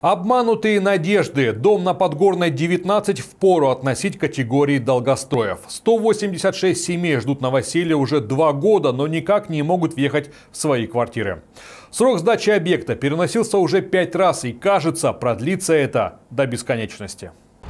Обманутые надежды. Дом на Подгорной 19 впору относить к категории долгостроев. 186 семей ждут новоселья уже 2 года, но никак не могут въехать в свои квартиры. Срок сдачи объекта переносился уже 5 раз и, кажется, продлится это до бесконечности.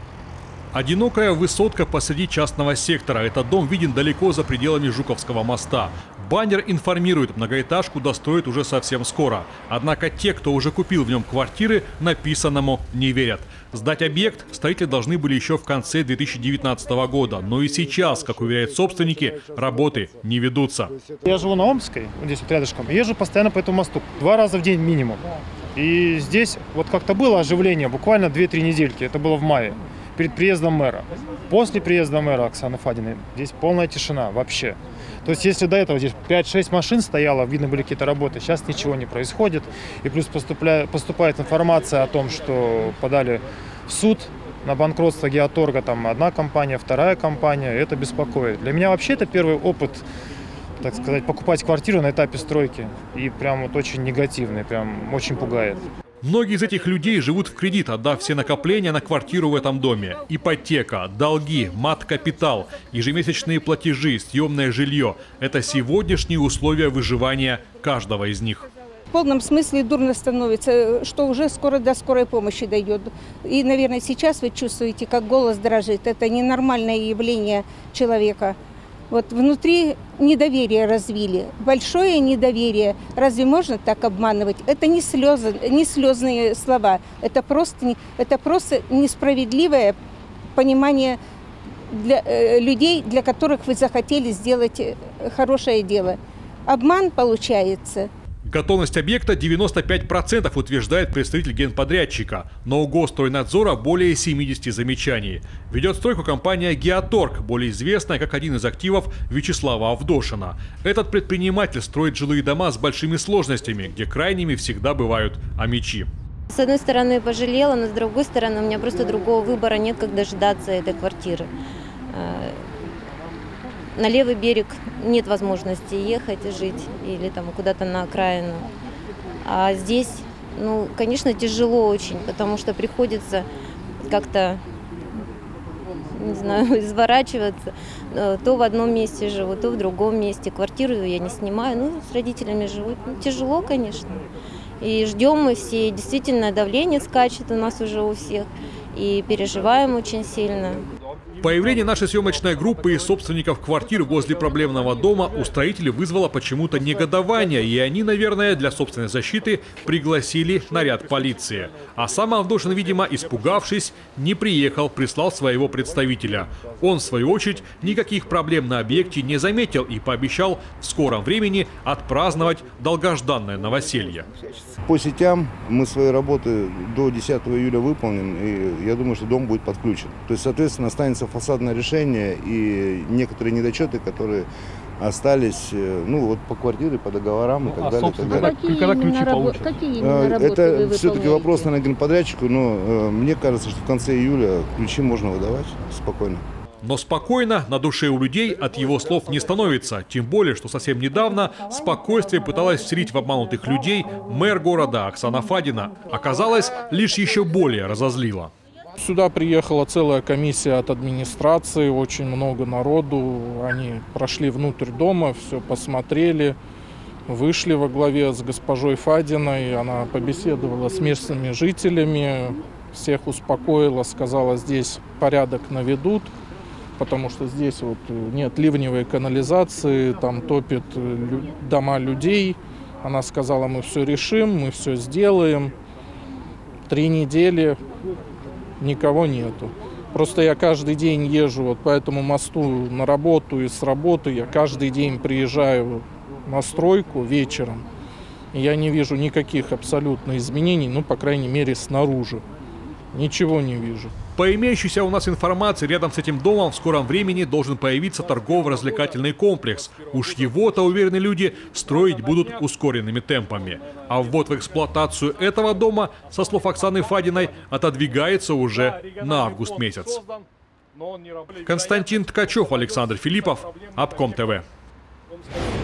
Одинокая высотка посреди частного сектора. Этот дом виден далеко за пределами Жуковского моста. Баннер информирует, многоэтажку достроят уже совсем скоро. Однако те, кто уже купил в нем квартиры, написанному не верят. Сдать объект строители должны были еще в конце 2019 года. Но и сейчас, как уверяют собственники, работы не ведутся. Я живу на Омской, здесь вот рядышком. Езжу постоянно по этому мосту. 2 раза в день минимум. И здесь вот как-то было оживление, буквально 2-3 недельки. Это было в мае, перед приездом мэра. После приезда мэра Оксаны Фадиной здесь полная тишина вообще. То есть если до этого здесь 5-6 машин стояло, видно были какие-то работы, сейчас ничего не происходит. И плюс поступает информация о том, что подали в суд на банкротство Геоторга, там одна компания, вторая компания, это беспокоит. Для меня вообще это первый опыт, так сказать, покупать квартиру на этапе стройки. И прям вот очень негативный, прям очень пугает. Многие из этих людей живут в кредит, отдав все накопления на квартиру в этом доме. Ипотека, долги, мат-капитал, ежемесячные платежи, съемное жилье – это сегодняшние условия выживания каждого из них. В полном смысле дурно становится, что уже скоро до скорой помощи дойдет. И, наверное, сейчас вы чувствуете, как голос дрожит. Это ненормальное явление человека. Вот внутри недоверие развили, большое недоверие. Разве можно так обманывать? Это не слезы, не слезные слова. Это просто несправедливое понимание для людей, для которых вы захотели сделать хорошее дело. Обман получается. Готовность объекта 95%, утверждает представитель генподрядчика. Но у Госстройнадзора более 70 замечаний. Ведет стройку компания «Геоторг», более известная как один из активов Вячеслава Авдошина. Этот предприниматель строит жилые дома с большими сложностями, где крайними всегда бывают омичи. С одной стороны пожалела, но с другой стороны у меня просто другого выбора нет, как дожидаться этой квартиры. На левый берег нет возможности ехать и жить или там куда-то на окраину. А здесь, ну, конечно, тяжело очень, потому что приходится как-то, не знаю, изворачиваться. То в одном месте живу, то в другом месте. Квартиру я не снимаю, ну, с родителями живу. Ну, тяжело, конечно. И ждем мы все. Действительно, давление скачет у нас уже у всех. И переживаем очень сильно. Появление нашей съемочной группы и собственников квартир возле проблемного дома у строителей вызвало почему-то негодование. И они, наверное, для собственной защиты пригласили наряд полиции. А сам Авдошин, видимо, испугавшись, не приехал, прислал своего представителя. Он, в свою очередь, никаких проблем на объекте не заметил и пообещал в скором времени отпраздновать долгожданное новоселье. По сетям мы свои работы до 10 июля выполним, и я думаю, что дом будет подключен. То есть, соответственно, останется фасадное решение и некоторые недочеты, которые остались, ну, вот по квартире, по договорам и так далее. Когда ключи получат? Какие именно работы это все-таки вопрос, наверное, генподрядчику, но мне кажется, что в конце июля ключи можно выдавать спокойно. Но спокойно на душе у людей от его слов не становится. Тем более, что совсем недавно спокойствие пыталась вселить в обманутых людей мэр города Оксана Фадина. Оказалось, лишь еще более разозлила. Сюда приехала целая комиссия от администрации, очень много народу. Они прошли внутрь дома, все посмотрели, вышли во главе с госпожой Фадиной. Она побеседовала с местными жителями, всех успокоила, сказала, здесь порядок наведут. Потому что здесь вот нет ливневой канализации, там топят дома людей. Она сказала, мы все решим, мы все сделаем. 3 недели никого нету. Просто я каждый день езжу вот по этому мосту на работу и с работы. Я каждый день приезжаю на стройку вечером. И я не вижу никаких абсолютно изменений, ну, по крайней мере, снаружи. Ничего не вижу. По имеющейся у нас информации, рядом с этим домом в скором времени должен появиться торгово-развлекательный комплекс. Уж его-то, уверены люди, строить будут ускоренными темпами. А ввод в эксплуатацию этого дома, со слов Оксаны Фадиной, отодвигается уже на август месяц. Константин Ткачев, Александр Филиппов, Обком ТВ.